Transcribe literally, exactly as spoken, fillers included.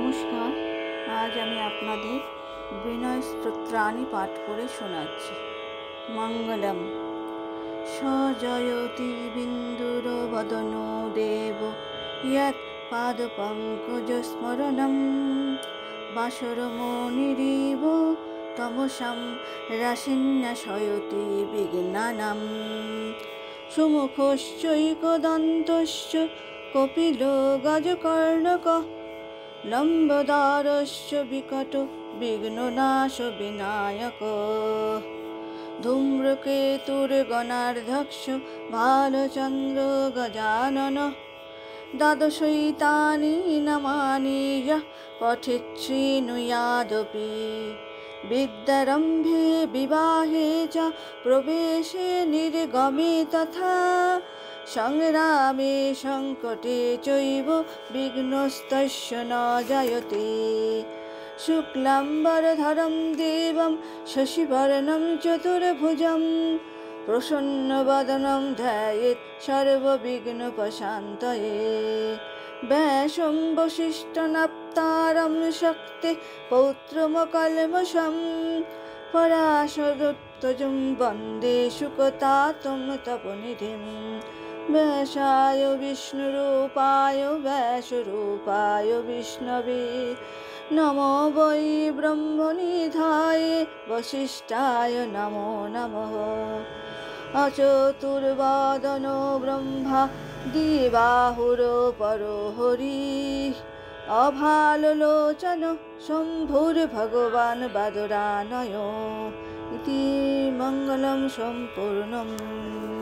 নমস্কার। আজ আমি আপনাদের বিনয় স্তোত্রাণী পাঠ করে শোনাচ্ছি। মঙ্গলম সজয়তি বিন্দুর বদনো দেব ইয়ৎ পাদপঙ্কজ স্মরণম বাসরমণিরিব তমসাম রাশিন্যাশয়তি বিঘ্নানাম সুমুখশ্চৈকদন্তশ্চ কপিলো গজকর্ণকঃ লম্বদারশ্চ বিকট বিঘ্ননাশ বিনায়ক ধূম্রকেতুর্গণার্ধক্ষ ভালচন্দ্র গজানন দ্বাদশৈতানি নামানি যঃ পঠেচ্ছৃণুয়াদপি বিদ্যারম্ভে বিবাহে চ প্রবেশে নির্গমে তথা সংগ্রামে সংকটে চৈব বিঘ্নস্তস্য ন জায়তে শুক্লাম্বরধরং দেবং শশিবর্ণং চতুর্ভুজং প্রসন্নবদनं ধ্যায়েৎ সর্ববিঘ্নোপশান্তয়ে ব্যাসং বশিষ্ঠনাপ্তারং শক্তি পৌত্রমকল্মষং পরাশরোত্তজং বন্দে শুকতাतं তপোনিধিং ব্যাসায় বিষ্ণুরূপায় ব্যাসরূপায় বিষ্ণবে নমো বৈ ব্রহ্মনিধায়ে বশিষ্ঠায় নমো নমঃ অচতুর্বদনো ব্রহ্মা দ্বিবাহুরো পরো হরিঃ অভাললোচন শম্ভুর্ভগবাन् বাদরায়ণঃ ইতি মঙ্গলম সম্পূর্ণম।